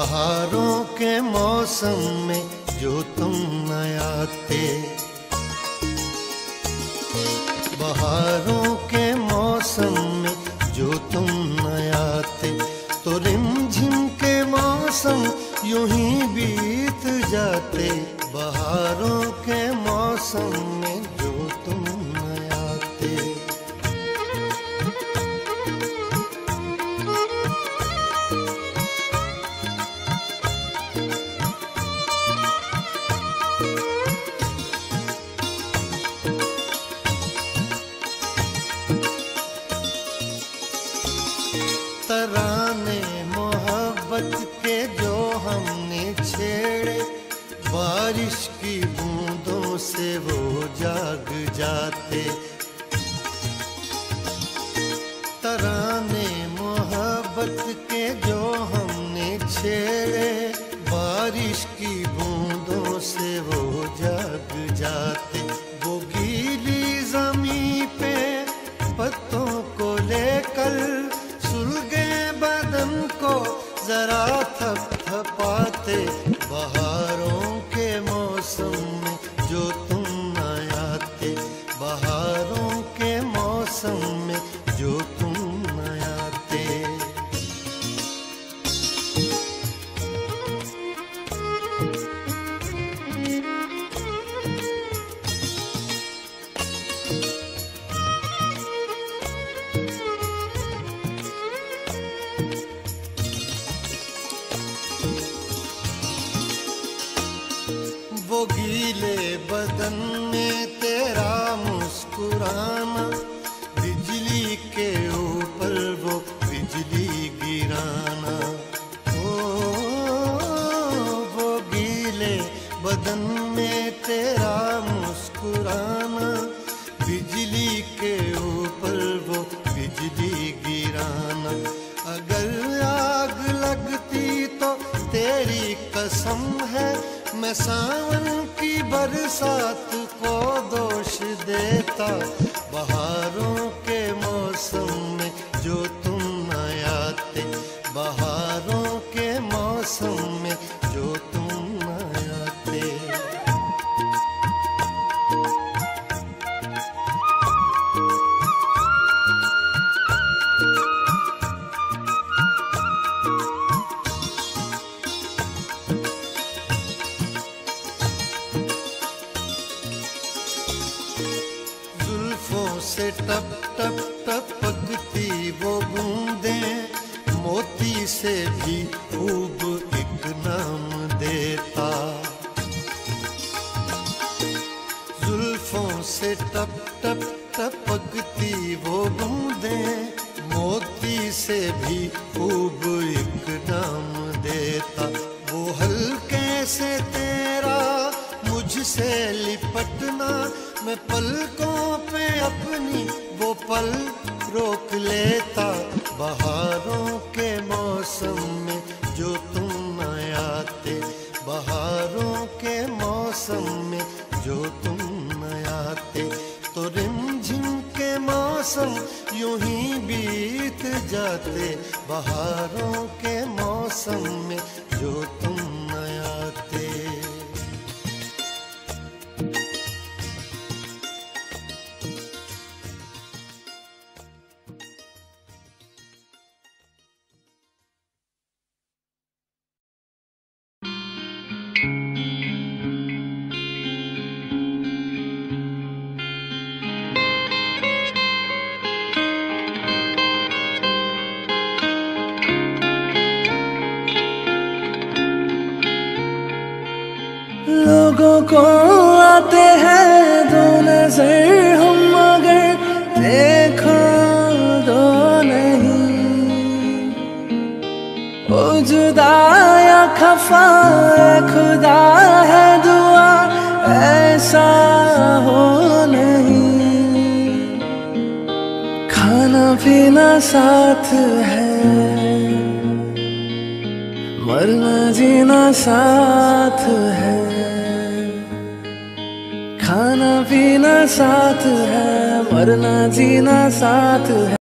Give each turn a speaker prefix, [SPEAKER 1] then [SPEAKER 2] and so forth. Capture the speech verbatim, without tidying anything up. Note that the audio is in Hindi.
[SPEAKER 1] बहारों के मौसम में जो तुम न आते, बहारों के मौसम में जो तुम न आते, तो रिमझिम के मौसम यूं ही बीत जाते। बहारों के मौसम में जो तुम न आते। तराने मोहब्बत के जो हमने छेड़े, बारिश की बूंदों से वो जाग जाते। तराने मोहब्बत के जो हमने छेड़े, बारिश की बूंदों से वो जाग जाते। वो गीली ज़मीं पे पत्तों को लेकर सुलगे बदन को जरा थपथपाते। बहारों के मौसम में जो तुम न आते, बहारों के मौसम में जो तुम न आते। वो गीले बदन में तेरा मुस्कुराना, बिजली के ऊपर वो बिजली गिराना। ओ, वो गीले बदन में तेरा मुस्कुराना, बिजली के ऊपर वो बिजली गिराना। अगर आग लगती तो तेरी कसम है, मैं सावन की बरसात को दोष देता। बहारों के मौसम में जो तुम न आते, बहारों के मौसम में जो तुम न आते। जुल्फों से टप टप टपकती वो बूंदें, मोती से भी खूब एक नाम देता। जुल्फों से टप टप टपकती वो बूंदें, मोती से भी खूब एक नाम देता। वो हल्के से तेरा मुझसे लिपटना, मैं पलकों पे अपनी वो पल रोक लेता। बहारों के मौसम में जो तुम न आते, बहारों के मौसम में जो तुम न आते, तो रिमझिम के मौसम यूं ही बीत जाते। बहारों के मौसम में जो तुम न आते।
[SPEAKER 2] लोगों को आते हैं दो नजर, हम मगर देखो दो नहीं। ओ जुदा या खफा खुदा है दुआ, ऐसा हो नहीं। खाना पीना साथ है, मरना जीना साथ है। खाना पीना साथ है, मरना जीना साथ है।